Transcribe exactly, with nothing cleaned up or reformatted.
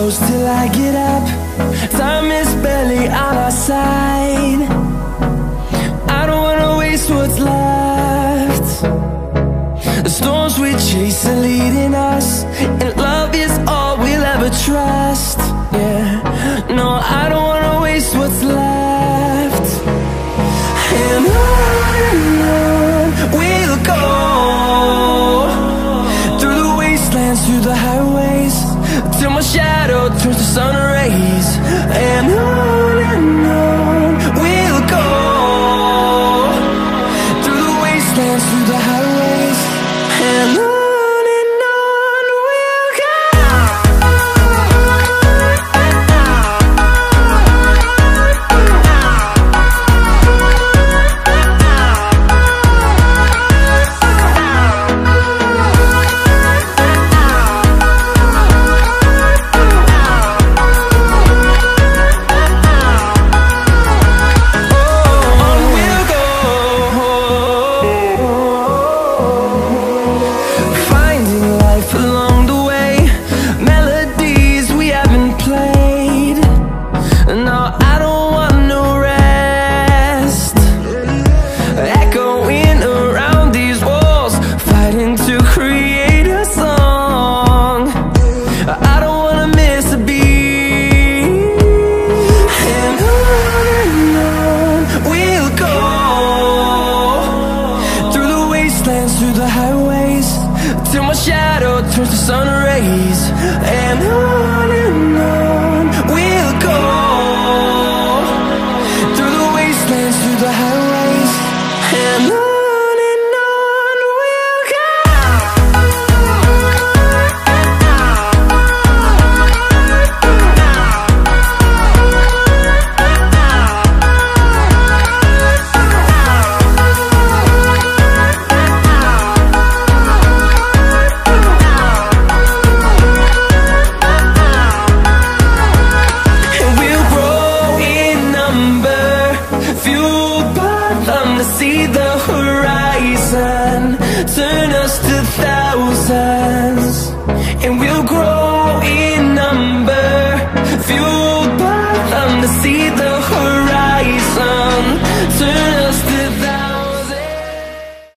close till I get up. Time is barely on our side. I don't wanna waste what's left. The storms we chase are leading us, and love is all we'll ever trust. Yeah, no, I don't wanna waste what's left. And on and on we'll go, through the wastelands, through the highways, till my shadow turns to sun rays. And on and on we'll go, through the wastelands, through the highways, and on. Through the highways, till my shadow turns to sun rays. And on and on we'll go, through the wastelands, through the highways, and on. See the horizon turn us to thousands, and we'll grow